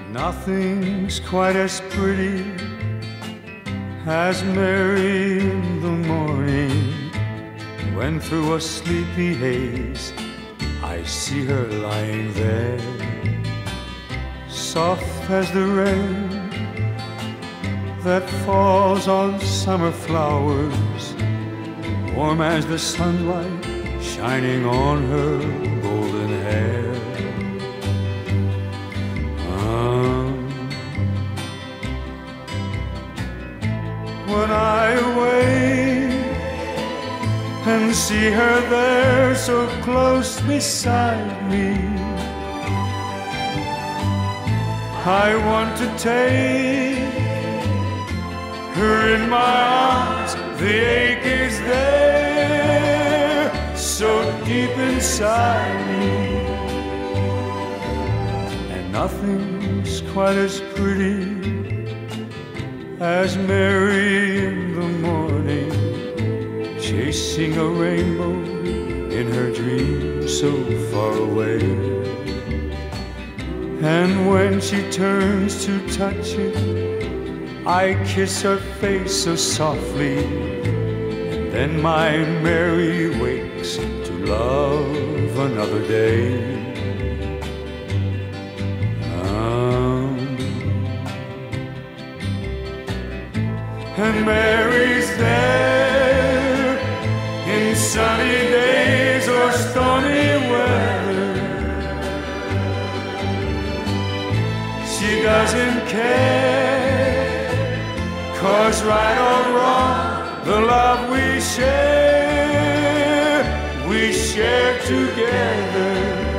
Nothing's quite as pretty as Mary in the morning, when through a sleepy haze I see her lying there, soft as the rain that falls on summer flowers, warm as the sunlight shining on her golden hair. When I wake and see her there so close beside me, I want to take her in my arms. The ache is there, so deep inside me, and nothing's quite as pretty as Mary in the morning, chasing a rainbow in her dreams so far away. And when she turns to touch it, I kiss her face so softly, and then my Mary wakes to love another day. And Mary's there in sunny days or stormy weather. She doesn't care, 'cause right or wrong, the love we share together.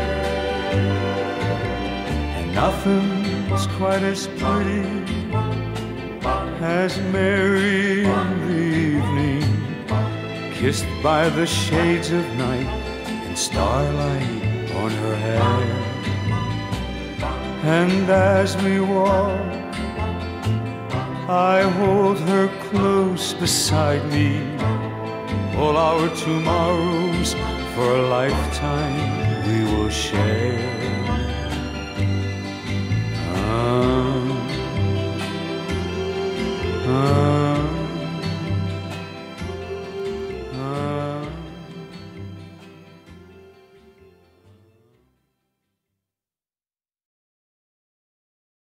And nothing's quite as pretty as Mary in the evening, kissed by the shades of night and starlight on her hair. And as we walk, I hold her close beside me, all our tomorrows for a lifetime we will share. Ah.